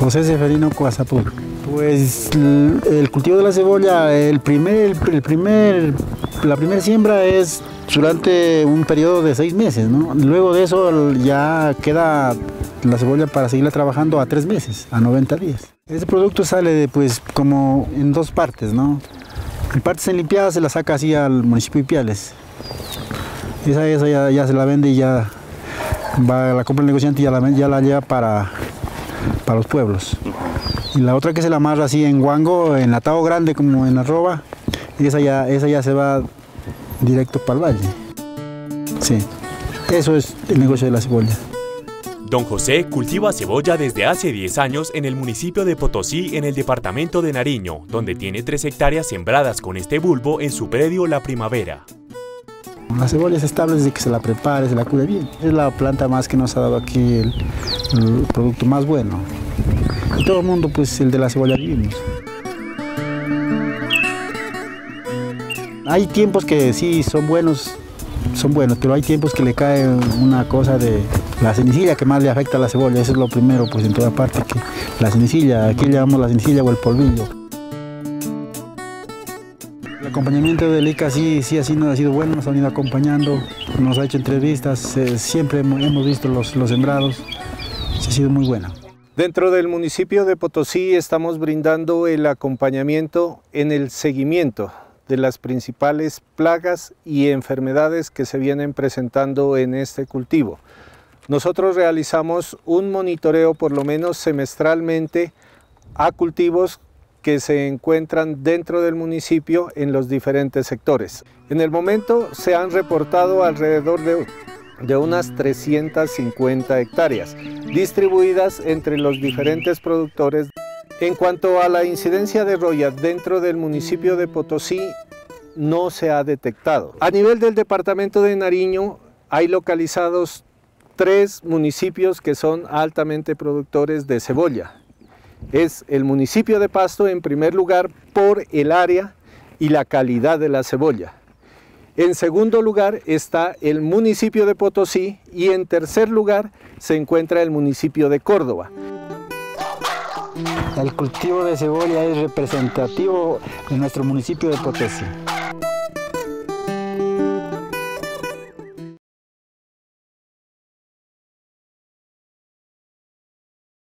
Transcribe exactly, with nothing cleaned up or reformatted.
José Seferino Coazapur. Pues el cultivo de la cebolla, el primer, el primer, la primera siembra es durante un periodo de seis meses, ¿no? Luego de eso ya queda la cebolla para seguirla trabajando a tres meses, a noventa días. Este producto sale pues como en dos partes, ¿no? En partes en limpiadas se la saca así al municipio de Ipiales. Esa, esa ya, ya se la vende y ya va, la compra el negociante y ya la, ya la lleva para, para los pueblos. Y la otra que se la amarra así en guango, en atado grande como en arroba, y esa ya, esa ya se va directo para el valle. Sí, eso es el negocio de la cebolla. Don José cultiva cebolla desde hace diez años en el municipio de Potosí, en el departamento de Nariño, donde tiene tres hectáreas sembradas con este bulbo en su predio La Primavera. La cebolla es estable desde que se la prepare, se la cuide bien. Es la planta más que nos ha dado aquí el, el producto más bueno. Y todo el mundo, pues, el de la cebolla vivimos. Hay tiempos que sí son buenos, son buenos, pero hay tiempos que le cae una cosa de la cenicilla que más le afecta a la cebolla. Eso es lo primero, pues, en toda parte, que la cenicilla, aquí le llamamos la cenicilla o el polvillo. El acompañamiento del I C A sí, sí ha, sido, ha sido bueno, nos han ido acompañando, nos ha hecho entrevistas, eh, siempre hemos, hemos visto los, los sembrados, sí ha sido muy bueno. Dentro del municipio de Potosí estamos brindando el acompañamiento en el seguimiento de las principales plagas y enfermedades que se vienen presentando en este cultivo. Nosotros realizamos un monitoreo por lo menos semestralmente a cultivos que se encuentran dentro del municipio en los diferentes sectores. En el momento se han reportado alrededor de, de unas trescientas cincuenta hectáreas, distribuidas entre los diferentes productores. En cuanto a la incidencia de roya dentro del municipio de Potosí, no se ha detectado. A nivel del departamento de Nariño hay localizados tres municipios que son altamente productores de cebolla. Es el municipio de Pasto en primer lugar por el área y la calidad de la cebolla. En segundo lugar está el municipio de Potosí y en tercer lugar se encuentra el municipio de Córdoba. El cultivo de cebolla es representativo de nuestro municipio de Potosí.